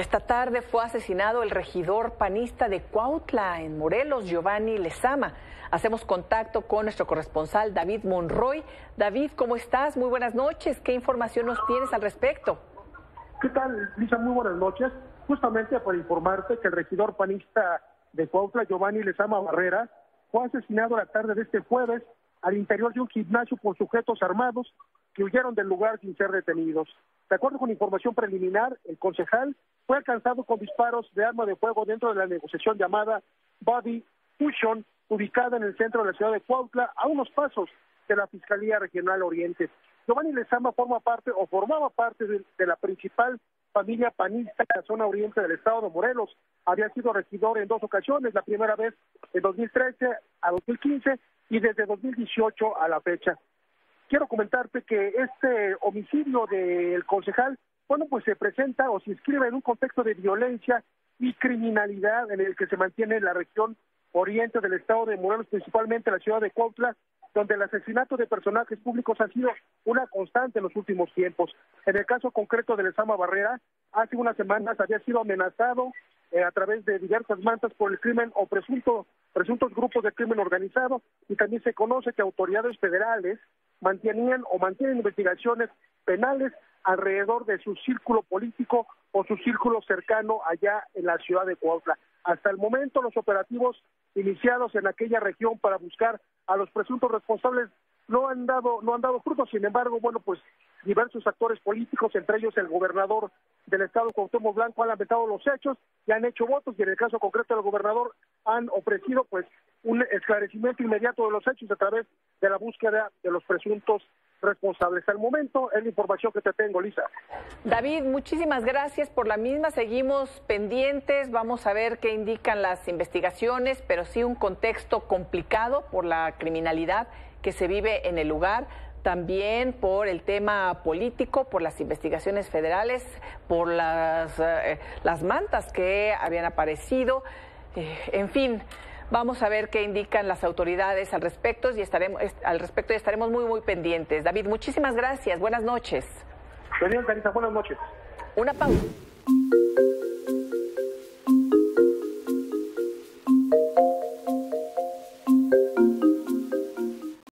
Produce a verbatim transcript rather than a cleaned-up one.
Esta tarde fue asesinado el regidor panista de Cuautla, en Morelos, Giovanni Lezama. Hacemos contacto con nuestro corresponsal David Monroy. David, ¿cómo estás? Muy buenas noches. ¿Qué información nos tienes al respecto? ¿Qué tal, Lisa? Muy buenas noches. Justamente para informarte que el regidor panista de Cuautla, Giovanni Lezama Barrera, fue asesinado la tarde de este jueves al interior de un gimnasio por sujetos armados que huyeron del lugar sin ser detenidos. De acuerdo con información preliminar, el concejal fue alcanzado con disparos de arma de fuego dentro de la negociación llamada Body Fusion, ubicada en el centro de la ciudad de Cuautla, a unos pasos de la Fiscalía Regional Oriente. Giovanni Lezama forma parte o formaba parte de, de la principal familia panista en la zona oriente del estado de Morelos. Había sido regidor en dos ocasiones, la primera vez en dos mil trece a dos mil quince y desde dos mil dieciocho a la fecha. Quiero comentarte que este homicidio del concejal, bueno, pues se presenta o se inscribe en un contexto de violencia y criminalidad en el que se mantiene la región oriente del estado de Morelos, principalmente la ciudad de Cuautla, donde el asesinato de personajes públicos ha sido una constante en los últimos tiempos. En el caso concreto de Lezama Barrera, hace unas semanas había sido amenazado eh, a través de diversas mantas por el crimen o presunto, presuntos grupos de crimen organizado, y también se conoce que autoridades federales mantenían o mantienen investigaciones penales alrededor de su círculo político o su círculo cercano allá en la ciudad de Cuautla. Hasta el momento, los operativos iniciados en aquella región para buscar a los presuntos responsables no han dado no han dado frutos. Sin embargo, bueno, pues diversos actores políticos, entre ellos el gobernador del estado, Cuauhtémoc Blanco, han lamentado los hechos y han hecho votos, y en el caso concreto del gobernador han ofrecido pues un esclarecimiento inmediato de los hechos a través de la búsqueda de los presuntos responsables. Al momento es la información que te tengo, Lisa. David, muchísimas gracias por la misma. Seguimos pendientes, vamos a ver qué indican las investigaciones, pero sí un contexto complicado por la criminalidad que se vive en el lugar, también por el tema político, por las investigaciones federales, por las, eh, las mantas que habían aparecido, eh, en fin. Vamos a ver qué indican las autoridades al respecto y estaremos al respecto y estaremos muy muy pendientes. David, muchísimas gracias. Buenas noches. Buenas noches. Una pausa.